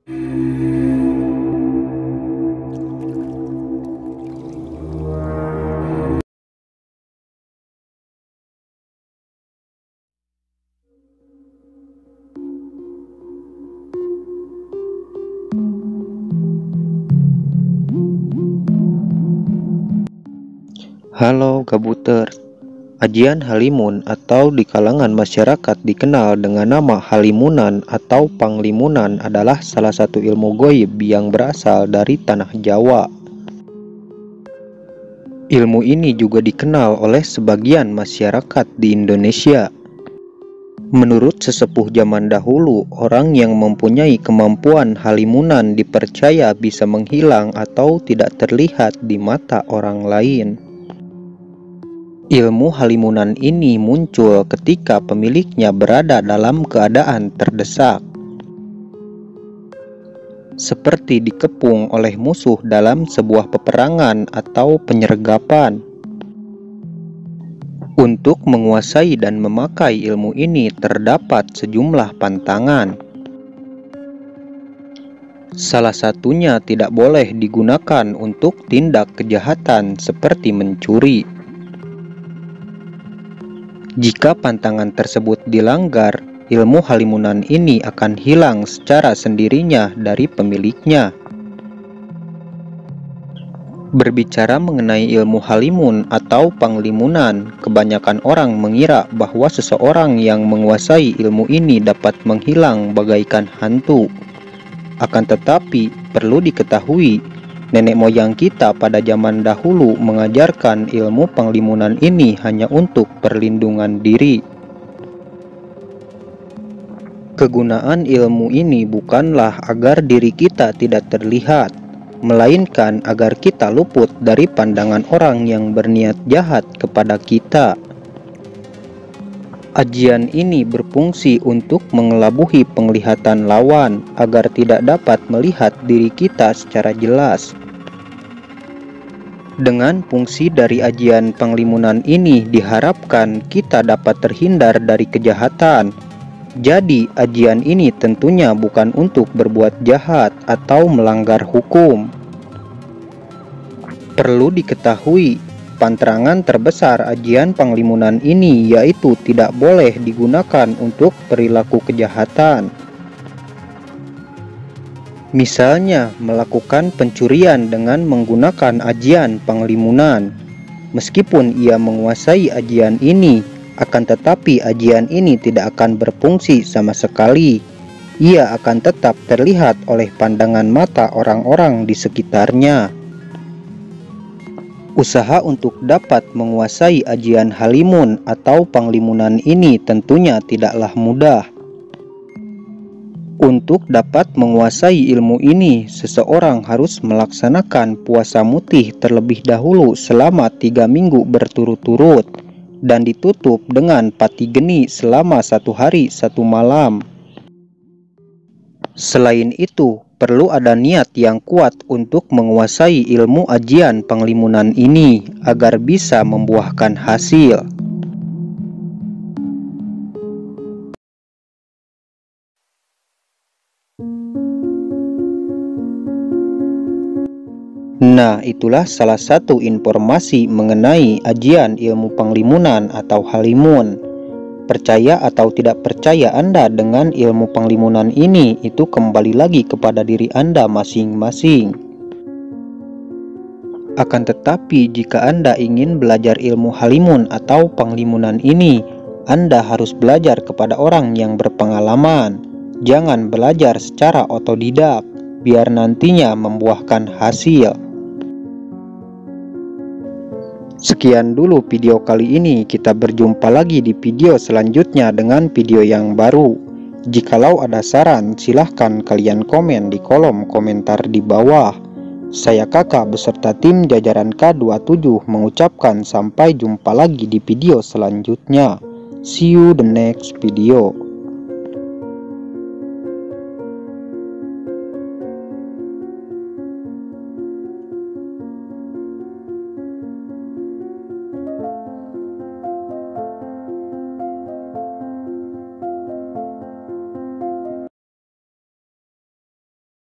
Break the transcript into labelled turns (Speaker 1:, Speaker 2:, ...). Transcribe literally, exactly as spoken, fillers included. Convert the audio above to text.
Speaker 1: Halo Gabuter, ajian Halimun atau di kalangan masyarakat dikenal dengan nama Halimunan atau Panglimunan adalah salah satu ilmu goib yang berasal dari tanah Jawa. Ilmu ini juga dikenal oleh sebagian masyarakat di Indonesia. Menurut sesepuh zaman dahulu, orang yang mempunyai kemampuan Halimunan dipercaya bisa menghilang atau tidak terlihat di mata orang lain. Ilmu Halimunan ini muncul ketika pemiliknya berada dalam keadaan terdesak, seperti dikepung oleh musuh dalam sebuah peperangan atau penyergapan. Untuk menguasai dan memakai ilmu ini terdapat sejumlah pantangan. Salah satunya tidak boleh digunakan untuk tindak kejahatan seperti mencuri. Jika pantangan tersebut dilanggar, ilmu Halimunan ini akan hilang secara sendirinya dari pemiliknya. Berbicara mengenai ilmu Halimun atau Panglimunan, kebanyakan orang mengira bahwa seseorang yang menguasai ilmu ini dapat menghilang bagaikan hantu. Akan tetapi, perlu diketahui, nenek moyang kita pada zaman dahulu mengajarkan ilmu Panglimunan ini hanya untuk perlindungan diri. Kegunaan ilmu ini bukanlah agar diri kita tidak terlihat, melainkan agar kita luput dari pandangan orang yang berniat jahat kepada kita. Ajian ini berfungsi untuk mengelabuhi penglihatan lawan agar tidak dapat melihat diri kita secara jelas. Dengan fungsi dari ajian Panglimunan ini diharapkan kita dapat terhindar dari kejahatan. Jadi ajian ini tentunya bukan untuk berbuat jahat atau melanggar hukum. Perlu diketahui, pantangan terbesar ajian Panglimunan ini yaitu tidak boleh digunakan untuk perilaku kejahatan. Misalnya, melakukan pencurian dengan menggunakan ajian Panglimunan. Meskipun ia menguasai ajian ini, akan tetapi ajian ini tidak akan berfungsi sama sekali. Ia akan tetap terlihat oleh pandangan mata orang-orang di sekitarnya. Usaha untuk dapat menguasai ajian Halimun atau Panglimunan ini tentunya tidaklah mudah. Untuk dapat menguasai ilmu ini, seseorang harus melaksanakan puasa mutih terlebih dahulu selama tiga minggu berturut-turut dan ditutup dengan pati geni selama satu hari satu malam. Selain itu, perlu ada niat yang kuat untuk menguasai ilmu ajian Panglimunan ini agar bisa membuahkan hasil. Nah, itulah salah satu informasi mengenai ajian ilmu Panglimunan atau Halimun. Percaya atau tidak percaya Anda dengan ilmu Panglimunan ini, itu kembali lagi kepada diri Anda masing-masing. Akan tetapi, jika Anda ingin belajar ilmu Halimun atau Panglimunan ini, Anda harus belajar kepada orang yang berpengalaman. Jangan belajar secara otodidak, biar nantinya membuahkan hasil. Sekian dulu video kali ini, kita berjumpa lagi di video selanjutnya dengan video yang baru. Jikalau ada saran, silahkan kalian komen di kolom komentar di bawah. Saya Kakak beserta tim jajaran K dua puluh tujuh mengucapkan sampai jumpa lagi di video selanjutnya. See you the next video.